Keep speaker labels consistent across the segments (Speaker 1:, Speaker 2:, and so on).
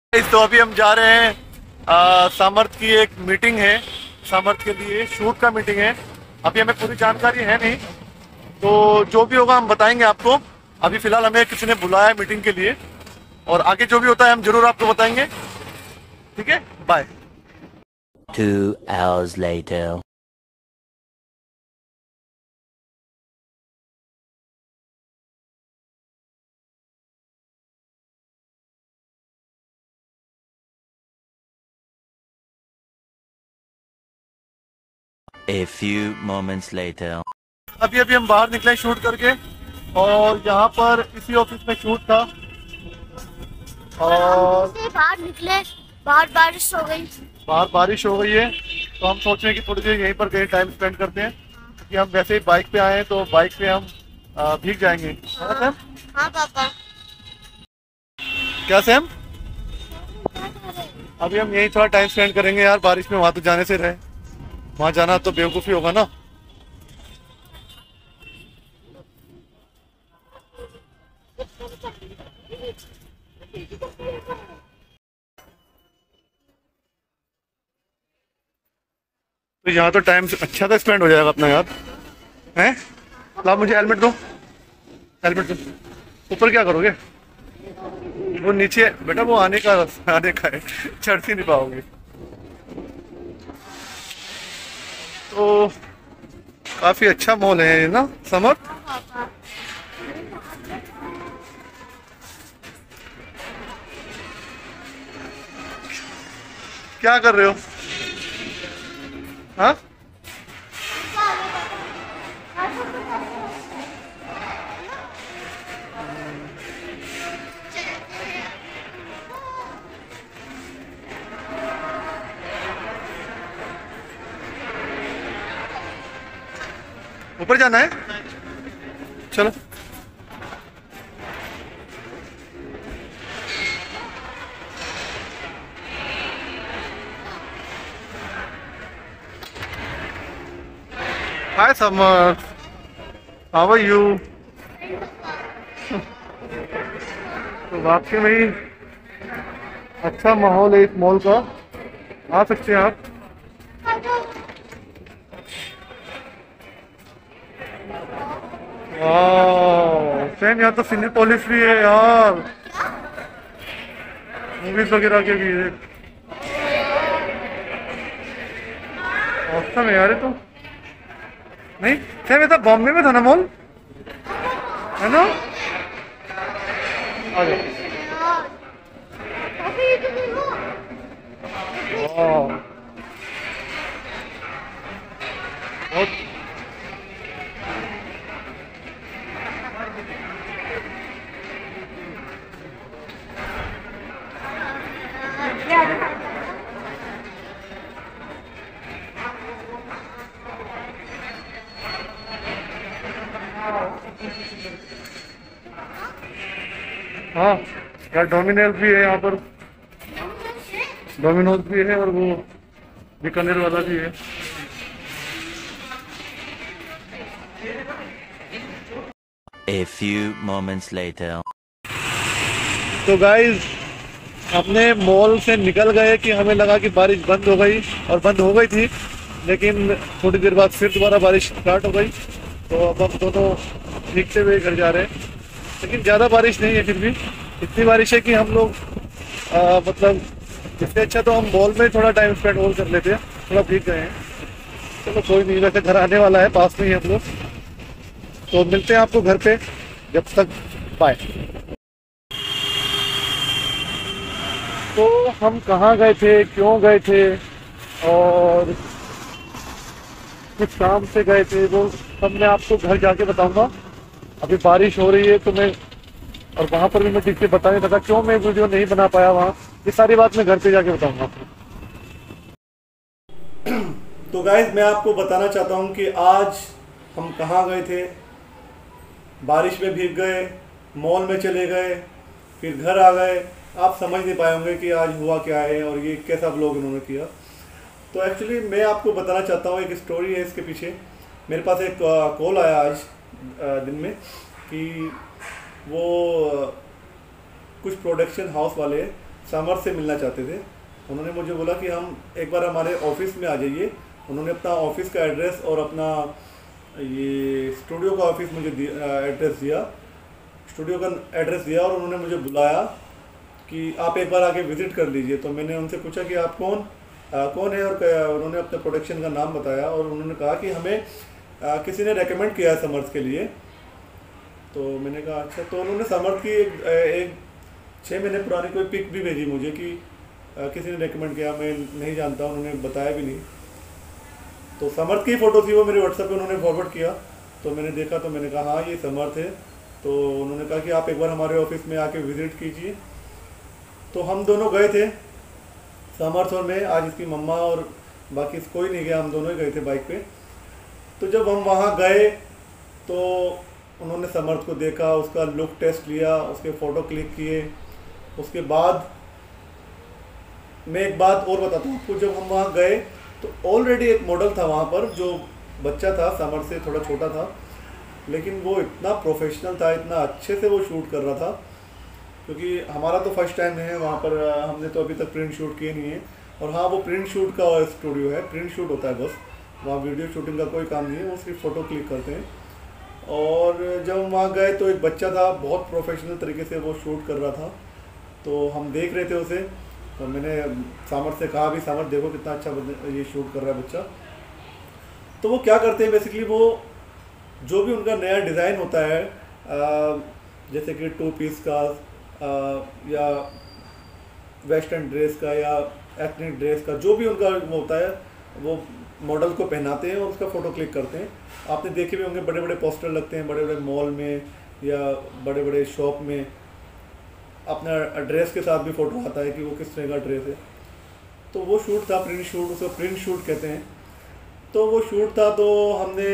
Speaker 1: तो अभी हम जा रहे हैं सामर्थ की एक मीटिंग है। सामर्थ के लिए शूट का मीटिंग है। अभी हमें पूरी जानकारी है नहीं, तो जो भी होगा हम बताएंगे आपको। अभी फिलहाल हमें किसी ने बुलाया है मीटिंग के लिए, और आगे जो भी होता है हम जरूर आपको बताएंगे। ठीक है, bye.
Speaker 2: 2 hours later. A few moments later.
Speaker 1: अभी अभी हम बाहर निकले शूट करके, और यहाँ पर इसी ऑफिस में शूट था, और
Speaker 3: से बाहर निकले, बाहर बारिश हो गई।
Speaker 1: बाहर बारिश हो गई है, तो हम सोच रहे हैं कि थोड़ी देर यहीं पर कहीं टाइम स्पेंड करते हैं, क्योंकि हम वैसे ही बाइक पे आए हैं, तो बाइक पे हम भीग जाएंगे, है ना सैम?
Speaker 3: हाँ पापा।
Speaker 1: क्या सैम? अभी हम यहीं थोड़ा टाइम स्पेंड करेंगे यार, बारिश में वहां तो जाने से रहे, वहां जाना तो बेवकूफ़ी होगा ना। तो यहाँ तो टाइम अच्छा तो स्पेंड हो जाएगा अपना यार, हैं? ला मुझे हेलमेट दो, हेलमेट दो। ऊपर क्या करोगे? वो नीचे बेटा, वो आने का है, चढ़ ही नहीं पाओगे। तो काफी अच्छा मॉल है ये ना समर्थ। क्या कर रहे हो? हाँ, ऊपर जाना है, चलो। Hi Samarth, how are you? तो वाकई में ही अच्छा माहौल है इस मॉल का, आ सकते हैं आप। वाह सेम, यहाँ तो सिनेपोलिस भी है यार, मूवीज वगैरह के भी है। औसम है यार ये तो। नहीं सेम, ये तो बॉम्बे में था ना मॉल, है ना? आ जाओ। वाह, बहुत। हाँ यार, डोमिनोज भी है यहाँ पर, डोमिनोज भी है, और वो बीकानेर वाला भी है।
Speaker 2: A few moments later.
Speaker 1: तो गाइज, अपने मॉल से निकल गए कि हमें लगा कि बारिश बंद हो गई, और बंद हो गई थी, लेकिन थोड़ी देर बाद फिर दोबारा बारिश स्टार्ट हो गई। तो अब हम दोनों भीगते हुए घर जा रहे हैं, लेकिन ज़्यादा बारिश नहीं है, फिर भी इतनी बारिश है कि हम लोग मतलब इससे अच्छा तो हम मॉल में थोड़ा टाइम स्पेंड और कर लेते हैं। थोड़ा भीग गए हैं, चलो कोई नहीं, वैसे घर आने वाला है, पास में ही हम लोग। तो मिलते हैं आपको घर पे, जब तक बाय। तो हम कहाँ गए थे, क्यों गए थे, और किस काम से गए थे, वो सब मैं आपको घर जाके बताऊंगा। अभी बारिश हो रही है तो मैं, और वहाँ पर भी मैं ठीक से बता नहीं सका क्यों मैं वीडियो नहीं बना पाया वहाँ, ये सारी बात मैं घर पे जाके बताऊंगा आपको। तो गाइस, मैं आपको बताना चाहता हूँ कि आज हम कहाँ गए थे। बारिश में भीग गए, मॉल में चले गए, फिर घर आ गए। आप समझ नहीं पाए होंगे कि आज हुआ क्या है और ये कैसा व्लॉग इन्होंने किया। तो एक्चुअली मैं आपको बताना चाहता हूँ, एक स्टोरी है इसके पीछे। मेरे पास एक कॉल आया आज दिन में कि वो कुछ प्रोडक्शन हाउस वाले समर्थ से मिलना चाहते थे। उन्होंने मुझे बोला कि हम एक बार हमारे ऑफिस में आ जाइए। उन्होंने अपना ऑफिस का एड्रेस और अपना ये स्टूडियो का ऑफिस मुझे एड्रेस दिया, स्टूडियो का एड्रेस दिया, और उन्होंने मुझे बुलाया कि आप एक बार आके विज़िट कर लीजिए। तो मैंने उनसे पूछा कि आप कौन है, और उन्होंने अपने प्रोडक्शन का नाम बताया, और उन्होंने कहा कि हमें किसी ने रेकमेंड किया है समर्थ के लिए। तो मैंने कहा अच्छा। तो उन्होंने समर्थ की एक 6 महीने पुरानी कोई पिक भी भेजी मुझे कि किसी ने रेकमेंड किया, मैं नहीं जानता, उन्होंने बताया भी नहीं। तो समर्थ की फ़ोटो थी, वो मेरे व्हाट्सएप पे उन्होंने फॉरवर्ड किया। तो मैंने देखा, तो मैंने कहा हाँ ये समर्थ है। तो उन्होंने कहा कि आप एक बार हमारे ऑफिस में आके विज़िट कीजिए। तो हम दोनों गए थे, समर्थ और मैं। आज इसकी मम्मा और बाकी कोई नहीं गया, हम दोनों ही गए थे बाइक पे। तो जब हम वहाँ गए तो उन्होंने समर्थ को देखा, उसका लुक टेस्ट लिया, उसके फ़ोटो क्लिक किए। उसके बाद मैं एक बात और बताता हूँ आपको, जब हम वहाँ गए तो ऑलरेडी एक मॉडल था वहाँ पर, जो बच्चा था, समर्थ से थोड़ा छोटा था, लेकिन वो इतना प्रोफेशनल था, इतना अच्छे से वो शूट कर रहा था। क्योंकि हमारा तो फर्स्ट टाइम है वहाँ पर, हमने तो अभी तक प्रिंट शूट किए नहीं है। और हाँ, वो प्रिंट शूट का स्टूडियो है, प्रिंट शूट होता है बस, वहाँ वीडियो शूटिंग का कोई काम नहीं है, वो सिर्फ फ़ोटो क्लिक करते हैं। और जब हम वहाँ गए तो एक बच्चा था, बहुत प्रोफेशनल तरीके से वो शूट कर रहा था। तो हम देख रहे थे उसे, तो मैंने समर्थ से कहा भी, समर्थ देखो कितना अच्छा ये शूट कर रहा है बच्चा। तो वो क्या करते हैं बेसिकली, वो जो भी उनका नया डिज़ाइन होता है, जैसे कि 2 पीस का या वेस्टर्न ड्रेस का या एथनिक ड्रेस का, जो भी उनका वो होता है, वो मॉडल को पहनाते हैं और उसका फ़ोटो क्लिक करते हैं। आपने देखे भी होंगे, बड़े बड़े पोस्टर लगते हैं बड़े बड़े मॉल में या बड़े बड़े शॉप में, अपना ड्रेस के साथ भी फ़ोटो आता है कि वो किस तरह का ड्रेस है। तो वो शूट था, प्रिंट शूट, उसे प्रिंट शूट कहते हैं। तो वो शूट था, तो हमने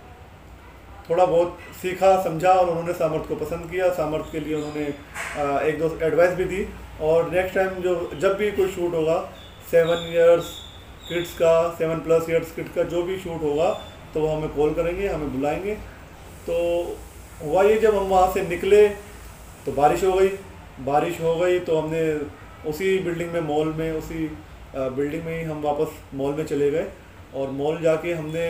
Speaker 1: थोड़ा बहुत सीखा, समझा, और उन्होंने समर्थ को पसंद किया। समर्थ के लिए उन्होंने 1-2 एडवाइस भी दी। और नेक्स्ट टाइम जब भी कोई शूट होगा, 7 इयर्स किड्स का, 7+ इयर्स किड्स का जो भी शूट होगा, तो वो हमें कॉल करेंगे, हमें बुलाएंगे। तो हुआ ये, जब हम वहाँ से निकले तो बारिश हो गई। तो हमने उसी बिल्डिंग में, मॉल में, उसी बिल्डिंग में ही हम वापस मॉल में चले गए। और मॉल जाके हमने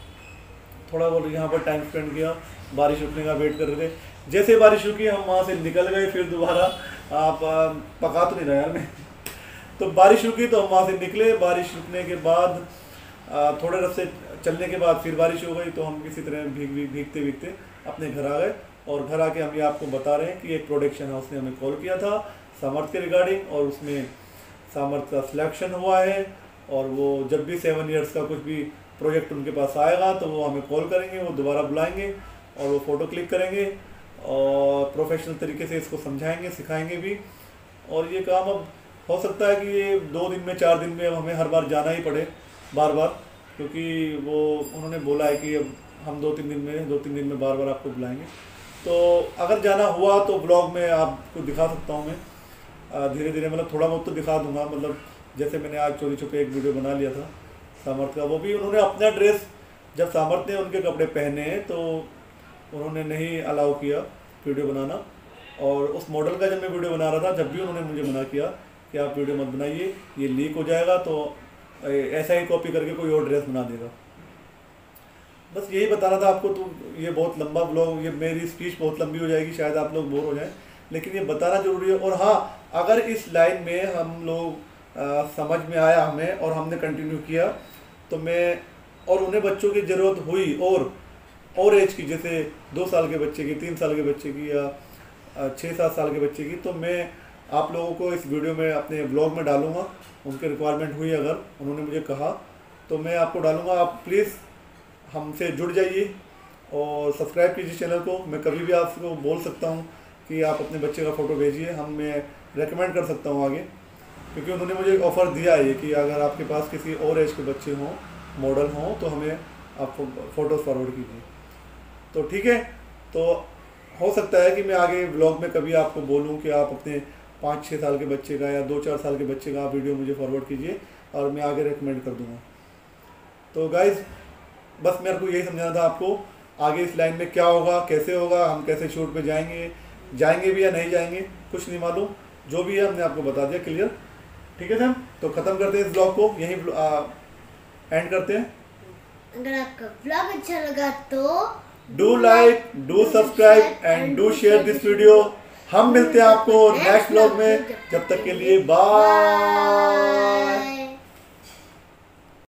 Speaker 1: थोड़ा बहुत यहाँ पर टाइम स्पेंड किया, बारिश रुकने का वेट कर रहे थे। जैसे बारिश रुकी हम वहाँ से निकल गए, फिर दोबारा आप पका तो नहीं रहा यार मैं। तो बारिश रुकी तो हम वहाँ से निकले। बारिश रुकने के बाद थोड़े रास्ते चलने के बाद फिर बारिश हो गई, तो हम किसी तरह भीगते अपने घर आ गए। और घर आके हम ये आपको बता रहे हैं कि एक प्रोडक्शन हाउस ने हमें कॉल किया था समर्थ के रिगार्डिंग, और उसमें समर्थ का सिलेक्शन हुआ है। और वो जब भी 7 इयर्स का कुछ भी प्रोजेक्ट उनके पास आएगा तो वो हमें कॉल करेंगे, वो दोबारा बुलाएंगे और वो फ़ोटो क्लिक करेंगे और प्रोफेशनल तरीके से इसको समझाएंगे, सिखाएंगे भी। और ये काम अब हो सकता है कि ये 2 दिन में, 4 दिन में अब हमें हर बार जाना ही पड़े बार बार, क्योंकि वो उन्होंने बोला है कि अब हम 2-3 दिन में बार बार आपको बुलाएंगे। तो अगर जाना हुआ तो ब्लॉग में आपको दिखा सकता हूँ मैं धीरे धीरे, मतलब थोड़ा बहुत तो दिखा दूंगा। मतलब जैसे मैंने आज चोरी छुपे एक वीडियो बना लिया था समर्थ का, वो भी उन्होंने अपना ड्रेस, जब समर्थ ने उनके कपड़े पहने तो उन्होंने नहीं अलाउ किया वीडियो बनाना। और उस मॉडल का जब मैं वीडियो बना रहा था, जब भी उन्होंने मुझे मना किया कि आप वीडियो मत बनाइए, ये लीक हो जाएगा, तो ऐसा ही कॉपी करके कोई और ड्रेस बना देगा। बस यही बताना था आपको। तो ये बहुत लंबा ब्लॉग, ये मेरी स्पीच बहुत लंबी हो जाएगी, शायद आप लोग बोर हो जाएं, लेकिन ये बताना जरूरी है। और हाँ, अगर इस लाइन में हम लोग समझ में आया हमें और हमने कंटिन्यू किया, तो मैं, और उन्हें बच्चों की ज़रूरत हुई और एज की, जैसे 2 साल के बच्चे की, 3 साल के बच्चे की, या 6-7 साल के बच्चे की, तो मैं आप लोगों को इस वीडियो में, अपने ब्लॉग में डालूँगा। उनके रिक्वायरमेंट हुई, अगर उन्होंने मुझे कहा तो मैं आपको डालूँगा। आप प्लीज़ हमसे जुड़ जाइए और सब्सक्राइब कीजिए चैनल को। मैं कभी भी आपको बोल सकता हूँ कि आप अपने बच्चे का फ़ोटो भेजिए, मैं रेकमेंड कर सकता हूँ आगे, क्योंकि उन्होंने मुझे ऑफ़र दिया है कि अगर आपके पास किसी और एज के बच्चे हों, मॉडल हों, तो हमें आप फ़ोटोज़ फॉरवर्ड कीजिए। तो ठीक है, तो हो सकता है कि मैं आगे ब्लॉग में कभी आपको बोलूँ कि आप अपने 5-6 साल के बच्चे का या 2-4 साल के बच्चे का आप वीडियो मुझे फॉरवर्ड कीजिए और मैं आगे रेकमेंड कर दूँगा। तो गाइज़, बस मेरे को यही समझाना था आपको, आगे इस लाइन में क्या होगा, कैसे होगा, हम कैसे शूट पे जाएंगे भी या नहीं जाएंगे, कुछ नहीं मालूम। जो भी है हमने आपको बता दिया क्लियर। ठीक है सर, तो खत्म करते हैं इस ब्लॉग को, यहीं एंड करते हैं।
Speaker 3: अगर आपका ब्लॉग अच्छा लगा तो
Speaker 1: do like, do subscribe and do share this video. हम मिलते हैं आपको नेक्स्ट ब्लॉग में, जब तक के लिए बाय।